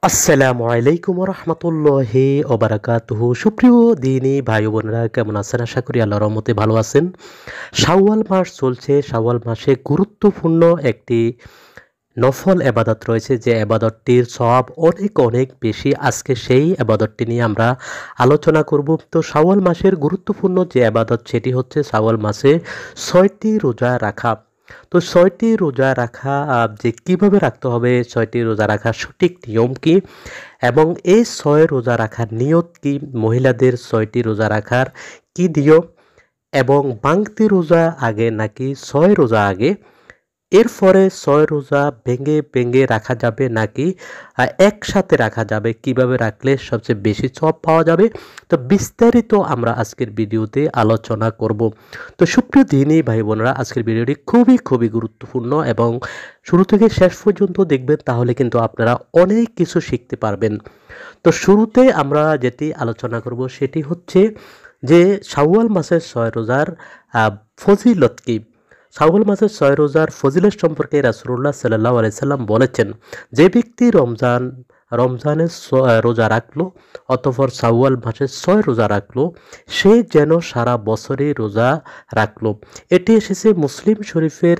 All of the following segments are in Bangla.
আসসালামু আলাইকুম রহমতুল্লাহি ওবারাকাতুহু। সুপ্রিয় দিনী ভাই বোনেরা, কেমন আছেন? আশা করি আল্লাহর রহমতে ভালো আছেন। শাওয়াল মাস চলছে। শাওয়াল মাসে গুরুত্বপূর্ণ একটি নফল এবাদত রয়েছে, যে এবাদতটির সওয়াব অনেক অনেক বেশি। আজকে সেই এবাদতটি নিয়ে আমরা আলোচনা করব। তো শাওয়াল মাসের গুরুত্বপূর্ণ যে এবাদত, সেটি হচ্ছে শাওয়াল মাসে 6টি রোজা রাখা। তো 6টি রোজা রাখা, যে কিভাবে রাখতে হবে, 6টি রোজা রাখার সঠিক নিয়ম কি, এবং এই 6 রোজা রাখার নিয়ত কি, মহিলাদের 6টি রোজা রাখার কি নিয়ম, এবং ভাঙতি রোজা আগে নাকি 6 রোজা আগে, এরপরে 6 রোজা ভেঙে ভেঙে রাখা যাবে নাকি একসাথে রাখা যাবে, কিভাবে রাখলে সবচেয়ে বেশি সওয়াব পাওয়া যাবে, তো বিস্তারিত আমরা আজকের ভিডিওতে আলোচনা করব। তো সুপ্রিয় দিনী ভাই বোনেরা, আজকের ভিডিওটি খুবই খুবই গুরুত্বপূর্ণ এবং শুরু থেকে শেষ পর্যন্ত দেখবেন, তাহলে কিন্তু আপনারা অনেক কিছু শিখতে পারবেন। তো শুরুতে আমরা যেটি আলোচনা করব সেটি হচ্ছে যে শাওয়াল মাসের 6 রোজার ফজিলত কি। শাওয়াল মাসের 6 রোজার ফজিলত সম্পর্কে রাসূলুল্লাহ সাল্লাল্লাহু আলাইহি সাল্লাম বলেছেন, যে ব্যক্তি রমজানের রোজা রাখলো, অতঃপর শাওয়াল মাসের 6 রোজা রাখলো, সে যেন সারা বছরই রোজা রাখলো। এটি এসেছে মুসলিম শরীফের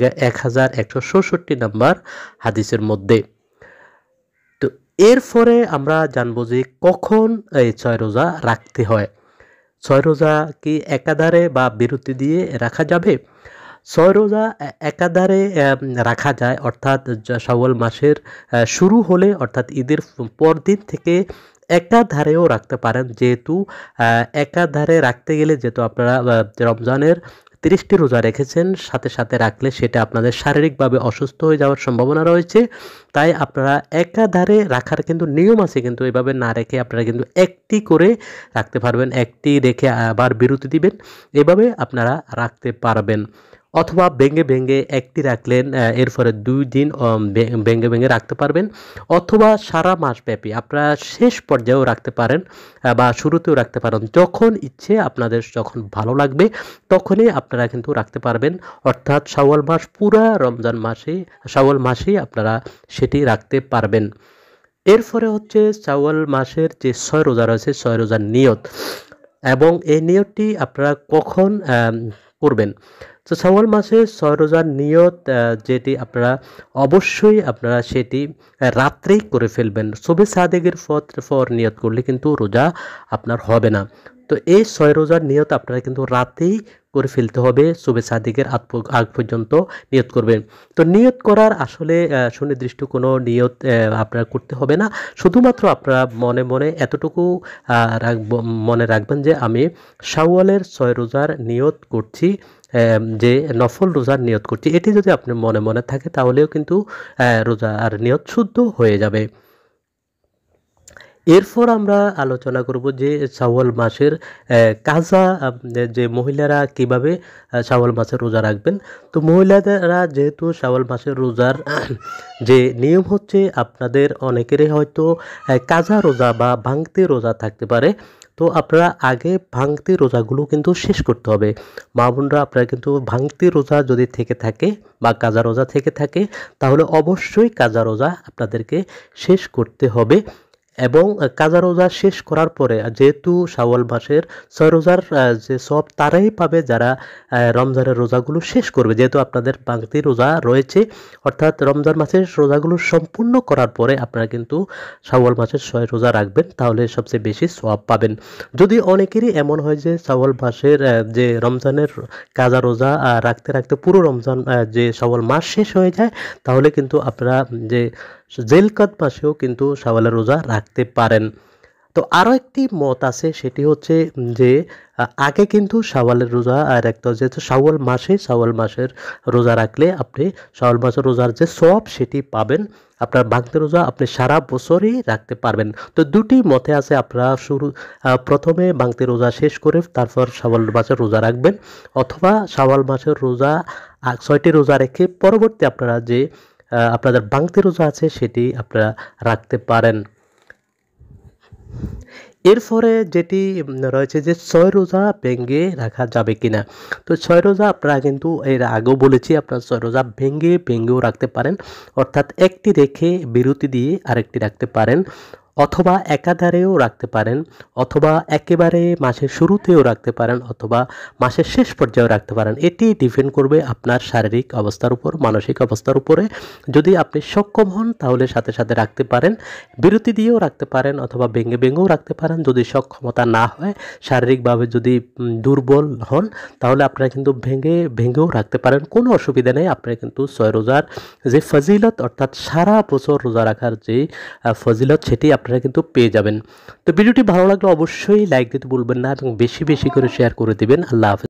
1166 নম্বর হাদিসের মধ্যে। তো এরপরে আমরা জানবো যে কখন এই 6 রোজা রাখতে হয়। 6 রোজা কি একাধারে বা বিরতি দিয়ে রাখা যাবে? 6 রোজা একাধারে রাখা যায়, অর্থাৎ শাওয়াল মাসের শুরু হলে, অর্থাৎ ঈদের পরদিন থেকে একাধারেও রাখতে পারেন। যেহেতু একাধারে রাখতে গেলে, যেহেতু আপনারা রমজানের 30টি রোজা রেখেছেন, সাথে সাথে রাখলে সেটা আপনাদের শারীরিকভাবে অসুস্থ হয়ে যাওয়ার সম্ভাবনা রয়েছে। তাই আপনারা একাধারে রাখার কিন্তু নিয়ম আছে, কিন্তু এভাবে না রেখে আপনারা কিন্তু একটি করে রাখতে পারবেন। একটি রেখে আবার বিরতি দিবেন, এভাবে আপনারা রাখতে পারবেন। অথবা ভেঙে ভেঙে একটি রাখলেন, এরপরে 2 দিন ভেঙে ভেঙে রাখতে পারবেন। অথবা সারা মাস ব্যাপী আপনারা শেষ পর্যায়েও রাখতে পারেন, বা শুরুতেও রাখতে পারেন। যখন ইচ্ছে আপনাদের, যখন ভালো লাগবে তখনই আপনারা কিন্তু রাখতে পারবেন। অর্থাৎ শাওয়াল মাস পুরা শাওয়াল মাসেই আপনারা সেটি রাখতে পারবেন। এরপরে হচ্ছে শাওয়াল মাসের যে 6 রোজা রয়েছে, 6 রোজার নিয়ত, এবং এই নিয়তটি আপনারা কখন করবেন। তো শাওয়াল মাসে 6 রোজার নিয়ত, যেটি আপনারা অবশ্যই আপনারা সেটি রাত্রেই করে ফেলবেন। শবে সাদেকের পর নিয়ত করলে কিন্তু রোজা আপনার হবে না। তো এই 6 রোজার নিয়ত আপনারা কিন্তু রাতেই করে ফেলতে হবে। শবে সাদেকের আগ পর্যন্ত নিয়ত করবেন। তো নিয়ত করার আসলে সুনির্দিষ্ট কোনো নিয়ত আপনারা করতে হবে না। শুধুমাত্র আপনারা মনে মনে এতটুকু মনে রাখবেন যে আমি শাওয়ালের 6 রোজার নিয়ত করছি, যে নফল রোজার নিয়ত করছি। এটি যদি আপনার মনে মনে থাকে, তাহলেও কিন্তু রোজা আর নিয়ত শুদ্ধ হয়ে যাবে। এরপর আমরা আলোচনা করব যে শাওয়াল মাসের কাজা, যে মহিলারা কিভাবে শাওয়াল মাসের রোজা রাখবেন। তো মহিলারা যেহেতু শাওয়াল মাসের রোজার যে নিয়ম হচ্ছে, আপনাদের অনেকেরই হয়তো কাজা রোজা বা ভাঙতি রোজা থাকতে পারে। তো আপনারা আগে ভাঙতি রোজাগুলো কিন্তু শেষ করতে হবে। মা বোনরা, আপনারা কিন্তু ভাঙতি রোজা যদি থেকে থাকে বা কাজা রোজা থেকে থাকে, তাহলে অবশ্যই কাজা রোজা আপনাদেরকে শেষ করতে হবে। এবং কাজা রোজা শেষ করার পরে, যেহেতু শাওয়াল মাসের 6 রোজার যে সব তারাই পাবে যারা রমজানের রোজাগুলো শেষ করবে, যেহেতু আপনাদের ভাঙতি রোজা রয়েছে। অর্থাৎ রমজান মাসের রোজাগুলো সম্পূর্ণ করার পরে আপনারা কিন্তু শাওয়াল মাসের 6 রোজা রাখবেন, তাহলে সবচেয়ে বেশি সওয়াব পাবেন। যদি অনেকেরই এমন হয় যে শাওয়াল মাসের যে রমজানের কাজা রোজা রাখতে রাখতে পুরো রমজান যে শাওয়াল মাস শেষ হয়ে যায়, তাহলে কিন্তু আপনারা যে জিলকদ মাসেও কিন্তু শাওয়ালের রোজা রাখতে পারেন। তো আরও একটি মত আছে, সেটি হচ্ছে যে আগে কিন্তু শাওয়ালের রোজা রাখতে হয়, যেহেতু শাওয়াল মাসের রোজা রাখলে আপনি শাওয়াল মাসের রোজার যে সওয়াব সেটি পাবেন। আপনার ভাঙতি রোজা আপনি সারা বছরই রাখতে পারবেন। তো দুটি মতে আছে, আপনারা প্রথমে ভাঙতি রোজা শেষ করে তারপর শাওয়াল মাসের রোজা রাখবেন, অথবা শাওয়াল মাসের রোজা 6টি রোজা রেখে পরবর্তী আপনারা যে আপনাদের ভাঙতি রোজা আছে সেটি আপনারা রাখতে পারেন। এরপরে যেটি রয়েছে যে ৬ রোজা ভেঙে রাখা যাবে কিনা। তো ৬ রোজা আপনারা কিন্তু এর আগেও বলেছি আপনারা ৬ রোজা ভেঙেও রাখতে পারেন। অর্থাৎ একটি রেখে বিরতি দিয়ে আরেকটি রাখতে পারেন, অথবা একাধারেও রাখতে পারেন, অথবা একেবারে মাসের শুরুতেও রাখতে পারেন, অথবা মাসের শেষ পর্যায়েও রাখতে পারেন। এটি ডিপেন্ড করবে আপনার শারীরিক অবস্থার উপর, মানসিক অবস্থার উপরে। যদি আপনি সক্ষম হন তাহলে সাথে সাথে রাখতে পারেন, বিরতি দিয়েও রাখতে পারেন, অথবা ভেঙেও রাখতে পারেন। যদি সক্ষমতা না হয়, শারীরিকভাবে যদি দুর্বল হন, তাহলে আপনারা কিন্তু ভেঙেও রাখতে পারেন, কোনো অসুবিধা নেই। আপনারা কিন্তু ৬ রোজার যে ফজিলত, অর্থাৎ সারা বছর রোজা রাখার যে ফজিলত, সেটি আপনারা কিন্তু পেয়ে যাবেন। তো ভিডিওটি ভালো লাগলে অবশ্যই লাইক দিতে ভুলবেন না এবং বেশি বেশি করে শেয়ার করে দিবেন। আল্লাহ হাফেজ।